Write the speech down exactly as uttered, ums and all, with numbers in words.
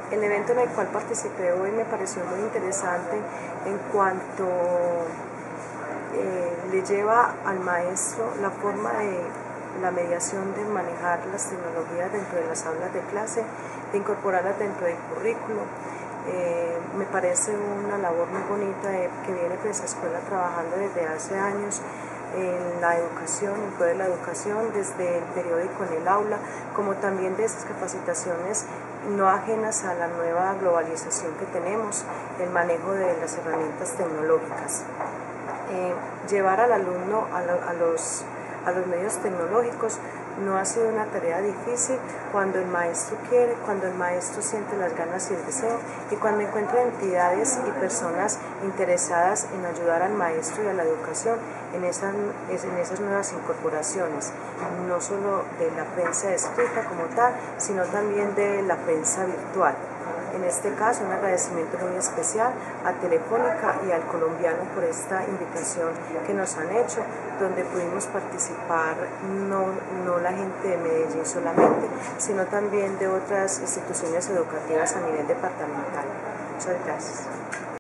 El evento en el cual participé hoy me pareció muy interesante en cuanto eh, le lleva al maestro la forma de la mediación de manejar las tecnologías dentro de las aulas de clase, de incorporarlas dentro del currículo. Eh, me parece una labor muy bonita de, que viene pues, esa escuela trabajando desde hace años en la educación, en pro de la educación, desde el periódico en el aula, como también de esas capacitaciones no ajenas a la nueva globalización que tenemos, el manejo de las herramientas tecnológicas. Eh, llevar al alumno a, lo, a, los, a los medios tecnológicos no ha sido una tarea difícil cuando el maestro quiere, cuando el maestro siente las ganas y el deseo, y cuando encuentra entidades y personas interesadas en ayudar al maestro y a la educación en esas, en esas nuevas incorporaciones, no solo de la prensa escrita como tal, sino también de la prensa virtual. En este caso, un agradecimiento muy especial a Telefónica y al Colombiano por esta invitación que nos han hecho, donde pudimos participar no, no la gente de Medellín solamente, sino también de otras instituciones educativas a nivel departamental. Muchas gracias.